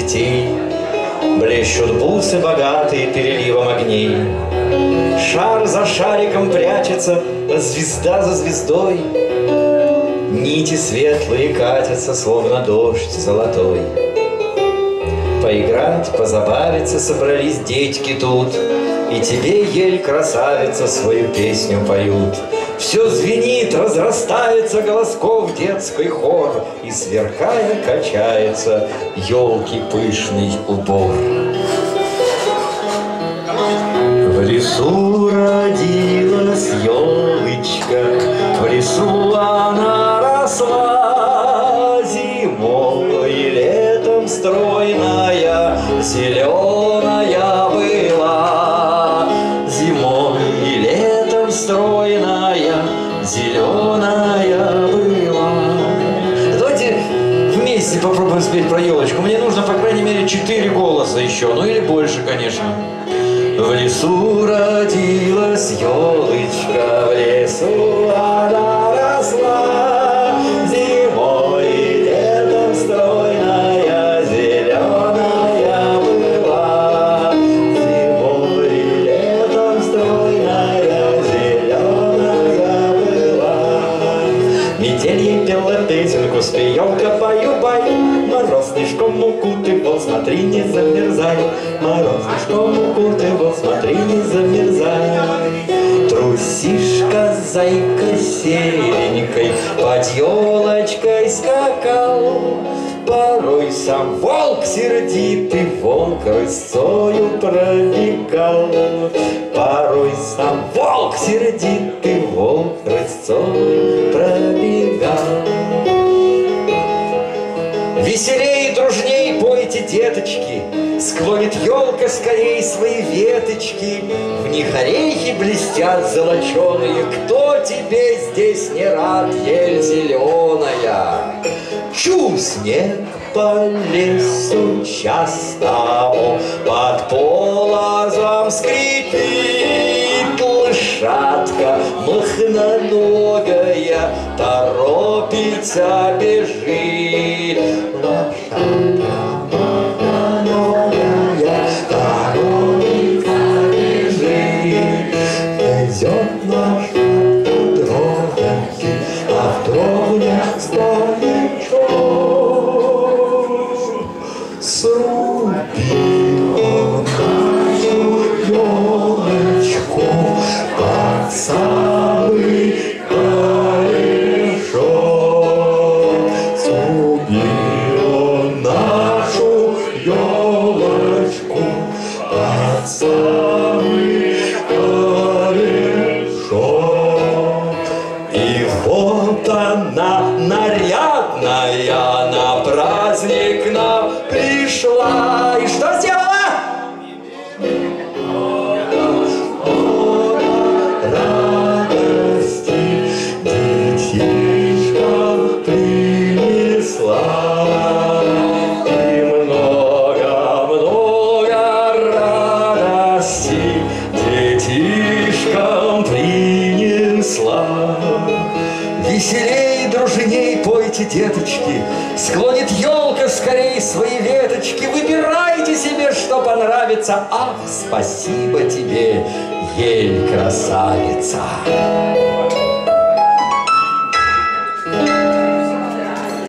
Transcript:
лебедей. Блещут бусы богатые переливом огней. Шар за шариком прячется, звезда за звездой. Нити светлые катятся, словно дождь золотой. Поиграть, позабавиться собрались детьки тут, и тебе, ель, красавица, свою песню поют. Все звенит, разрастается голосков детский хор, и, сверкая, качается елки пышный убор. В лесу родилась елочка, в лесу она росла, зимой и летом стройная, зеленая была. Зимой и летом стройная, зеленая была. Давайте вместе попробуем спеть про елочку. Мне нужно, по крайней мере, 4 голоса еще, ну или больше, конечно. В лесу родилась елочка, в лесу она росла, зимой и летом стройная, зеленая была. Зимой и летом стройная, зеленая была. Метель ей пела песенку, спей, елка, баю-баю. Мороз снежком укутывал, смотри, не замерзай. Мороз снежком укутывал, смотри, не замерзай. Трусишка, зайка серенькой под елочкой скакал. Порой сам волк сердитый, волк рысцою пробегал. Порой сам волк сердитый, волк рысцою пробегал. Веселей и дружней пойте, деточки, склонит елка скорей свои веточки. В них орехи блестят золоченые. Кто тебе здесь не рад, ель зеленая? Чу, снег по лесу частому, под полозом скрипит. Лошадка махноногая торопится, бежит. Лошадка махноногая торопится, бежит. Везет лошадка дровники, а в дровнях старичок. Срубил он нашу елочку под самый корешок. Срубил он нашу елочку под самый корешок. И вот она, нарядная, на праздник нам пришла. И что сделала? Радости детишкам принесла. И много-много радости детишкам принесла. Веселей, дружней пойте, деточки, склонит елка скорей свои веточки. Выбирайте себе, что понравится. Ах, спасибо тебе, ель, красавица.